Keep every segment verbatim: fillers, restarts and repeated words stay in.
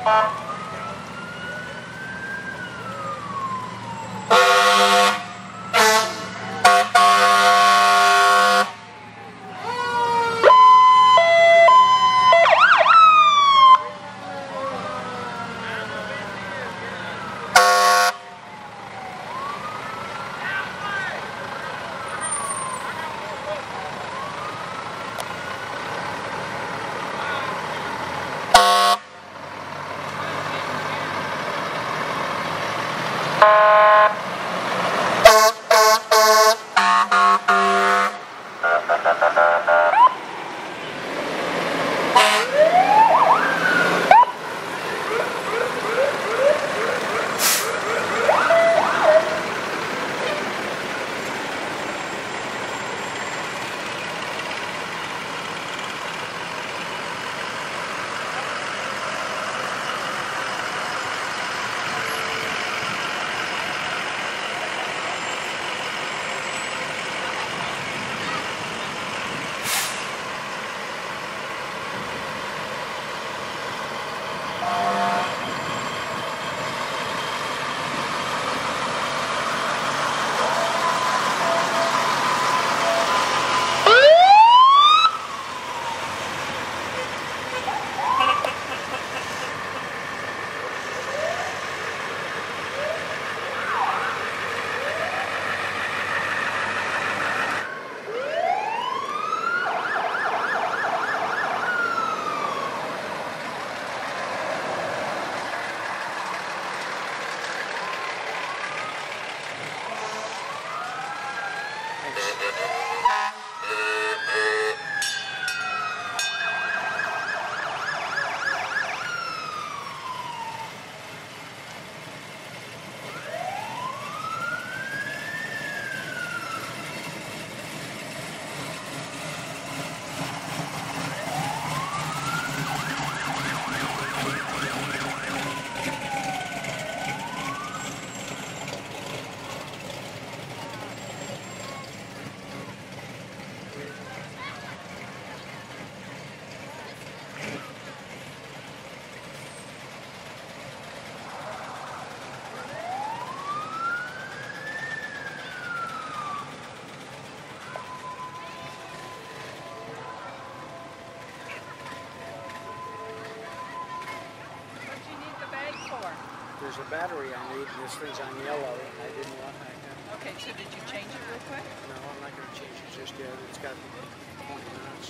There's a battery I need, and this thing's on yellow, and I didn't want to. Okay, so did you change it real quick? No, I'm not going to change it just yet. It's got twenty minutes.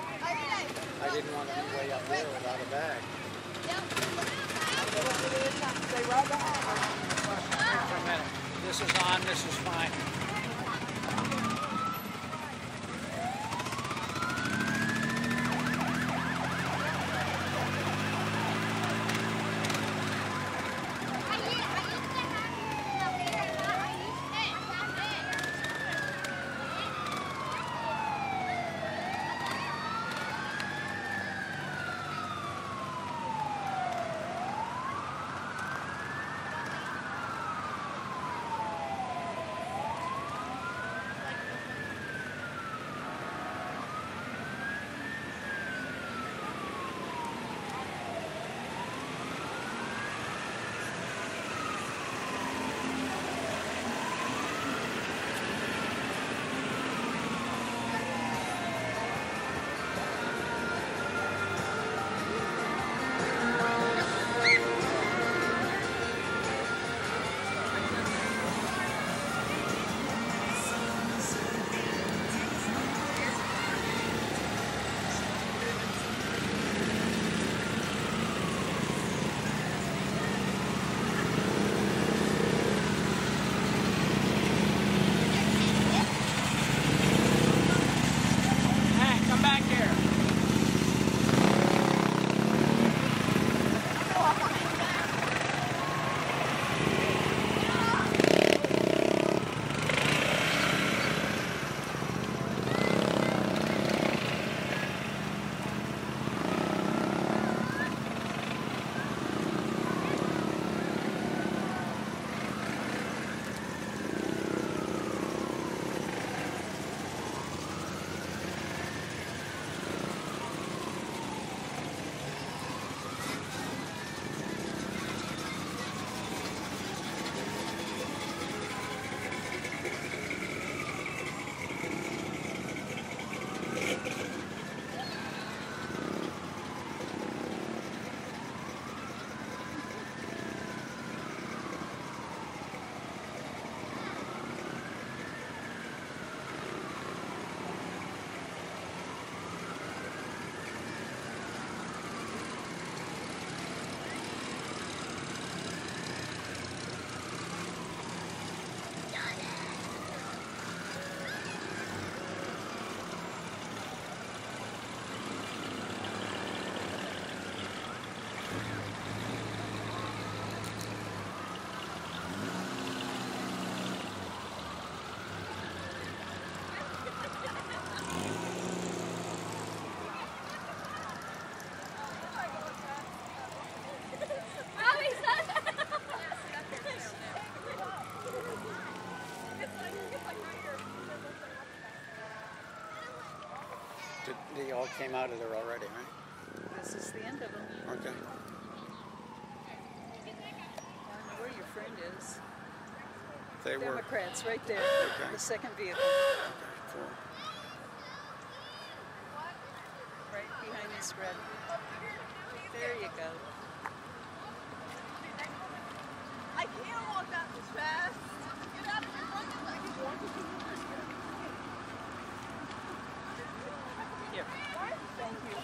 I didn't want to be way up there without a bag. Stay right behind. Wait for a minute. This is on, this is fine. Did, they all came out of there already, right? This is the end of them. Okay. I don't know where your friend is. They were. Democrats, right there. Okay. The second vehicle. Okay, cool. Right behind this red. There you go. I can't walk that fast. Get out of your bucket. I can walk it. Here. Thank you.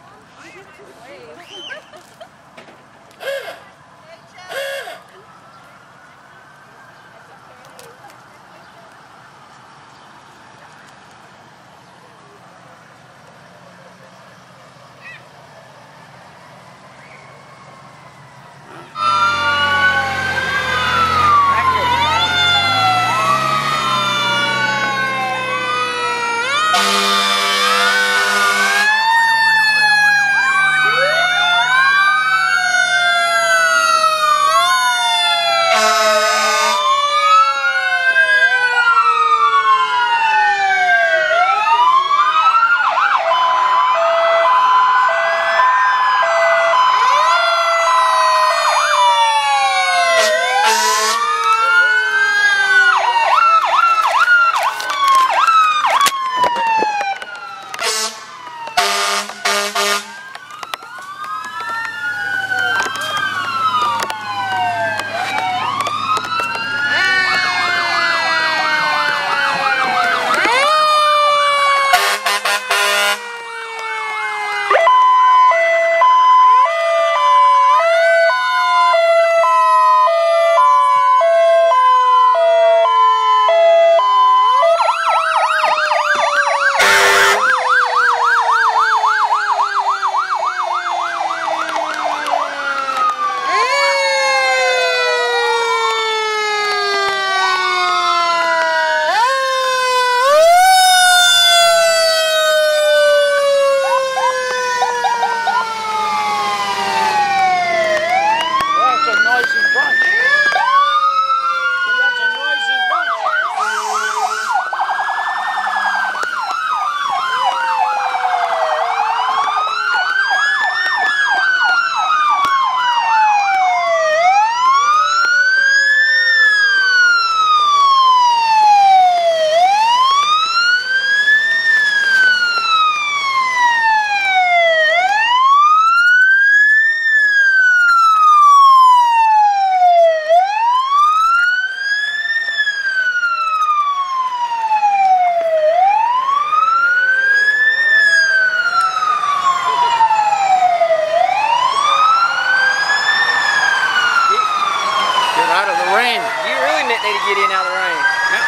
Get in out of the rain. Yeah.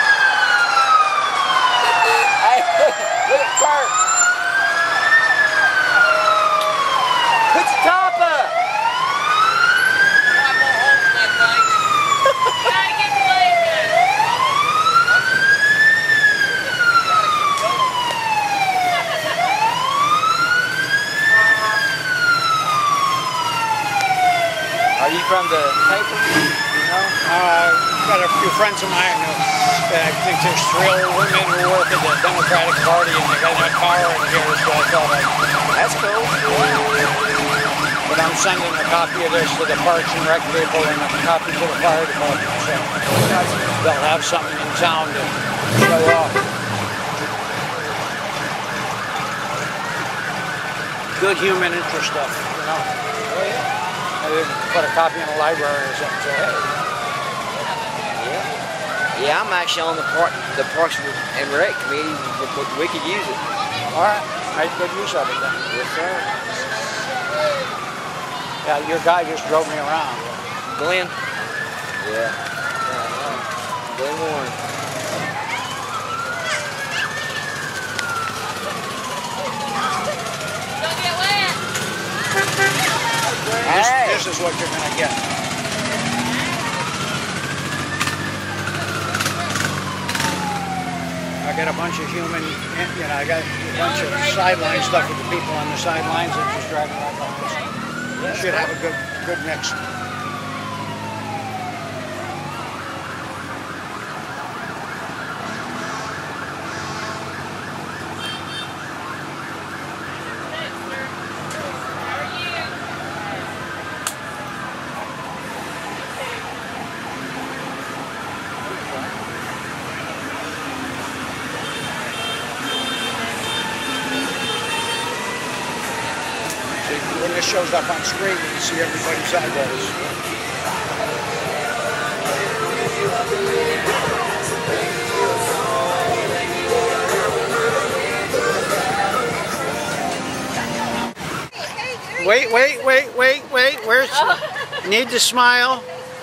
Hey, look at Kurt. Put your top up. I'm gonna hold that thing. Gotta get the leg in. Are you from the paper? You know? Uh, I've got a few friends of mine who uh, I think there's three old women who work at the Democratic Party and they got that car in here, so I thought I'd... That's cool. But I'm sending a copy of this to the Parks and Rec people and a copy to the fire department, so they'll have something in town to show off. Good human interest stuff, you know. Oh, yeah. Maybe put a copy in the library or something, so hey. Yeah, I'm actually on the park, the Parks and Rec committee. We could use it. All right, make good use of it then. Yes, sir. Yeah, your guy just drove me around. Glenn? Yeah. yeah Glenn Warren. Don't get wet. This, Hey. this is what you're going to get. I got a bunch of human, you know, I got a bunch of sideline stuff with the people on the sidelines that just driving around like this. You should have a good, good mix. just shows up on screen and you see everybody's eyeballs. Wait, wait, wait, wait, wait. Where's... Need to smile.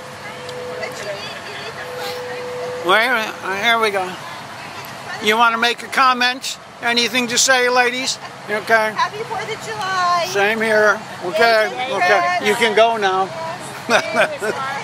Where? Here we go. You want to make a comment? Anything to say, ladies? Okay. Happy fourth of July. Same here. Okay. Okay. You can go now.